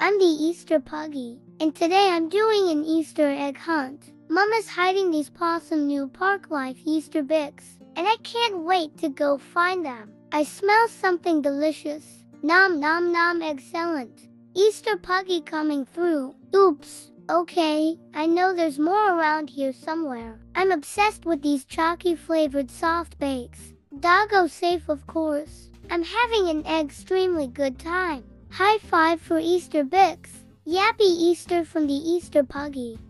I'm the Easter Puggy, and today I'm doing an Easter egg hunt. Mama's hiding these awesome new Park Life Easter Bix, and I can't wait to go find them. I smell something delicious. Nom nom nom, excellent. Easter Puggy coming through. Oops. Okay, I know there's more around here somewhere. I'm obsessed with these chalky flavored soft bakes. Doggo safe, of course. I'm having an extremely good time. High five for Easter Bix. Yappy Easter from the Easter Puggy.